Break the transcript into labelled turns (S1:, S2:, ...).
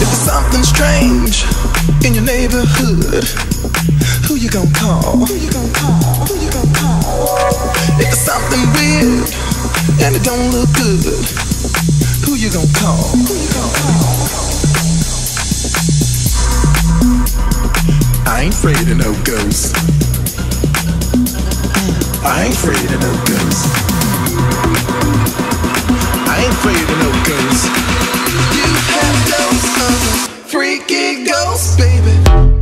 S1: Something strange in your neighborhood. Who you gonna call? Who you gonna call? Who you gonna call? If there's something weird and it don't look good, who you gonna call? Who you gonna call? I ain't afraid of no ghosts. I ain't afraid of no ghosts. I ain't afraid of no ghosts. You have ghosts, freaky ghosts, baby.